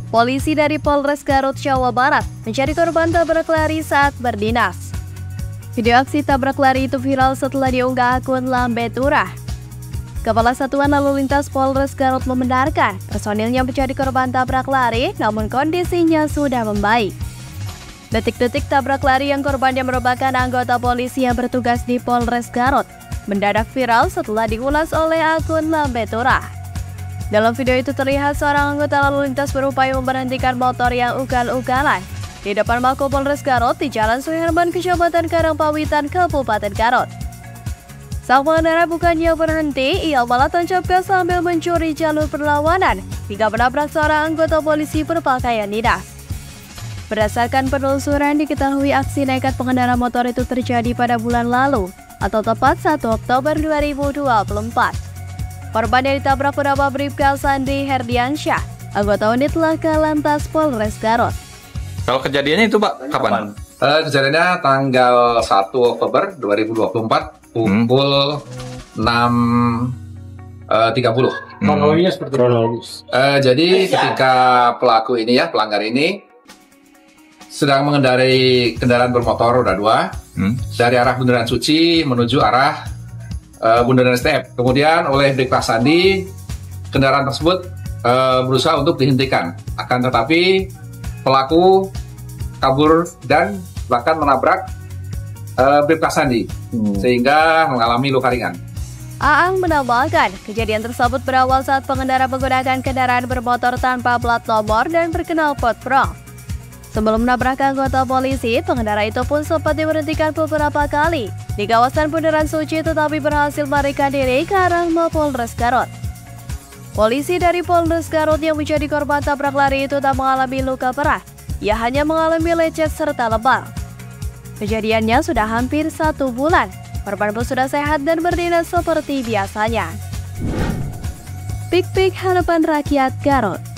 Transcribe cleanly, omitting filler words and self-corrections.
Polisi dari Polres Garut, Jawa Barat mencari korban tabrak lari saat berdinas. Video aksi tabrak lari itu viral setelah diunggah akun Lambe Turah. Kepala Satuan Lalu Lintas Polres Garut membenarkan personilnya mencari korban tabrak lari, namun kondisinya sudah membaik. Detik-detik tabrak lari yang korbannya merupakan anggota polisi yang bertugas di Polres Garut mendadak viral setelah diulas oleh akun Lambe Turah. Dalam video itu terlihat seorang anggota lalu lintas berupaya memberhentikan motor yang ugal-ugalan di depan Mako Polres Garut di Jalan Suherman, Kecamatan Karangpawitan, Kabupaten Garut. Sang pengendara bukannya berhenti, ia malah tancap gas sambil mencuri jalur perlawanan hingga menabrak seorang anggota polisi berpakaian dinas. Berdasarkan penelusuran, diketahui aksi nekat pengendara motor itu terjadi pada bulan lalu atau tepat 1 Oktober 2024. Korban yang ditabrak bernama Bribka Sandri Herdiansyah, anggota unit Laka Lantas Polres Garut. Kalau kejadiannya itu Pak, kapan? Kejadiannya tanggal 1 Oktober 2024 pukul 6.30. Kronologinya seperti kronologis. Jadi ketika pelaku ini pelanggar ini sedang mengendarai kendaraan bermotor roda 2 dari arah Bundaran Suci menuju arah Bundaran STF. Kemudian oleh Bribka Sandi, kendaraan tersebut berusaha untuk dihentikan. Akan tetapi pelaku kabur dan bahkan menabrak Bribka Sandi sehingga mengalami luka ringan. Aang menambahkan, kejadian tersebut berawal saat pengendara menggunakan kendaraan bermotor tanpa plat nomor dan berkenal potbrong. Sebelum menabrak anggota polisi, pengendara itu pun sempat diberhentikan beberapa kali di kawasan Bundaran Suci, tetapi berhasil melarikan diri ke arah Mapolres Garut. Polisi dari Polres Garut yang menjadi korban tabrak lari itu tak mengalami luka parah. Ia hanya mengalami lecet serta lebam. Kejadiannya sudah hampir 1 bulan. Korban pun sudah sehat dan berdinas seperti biasanya. Pik-pik harapan rakyat Garut.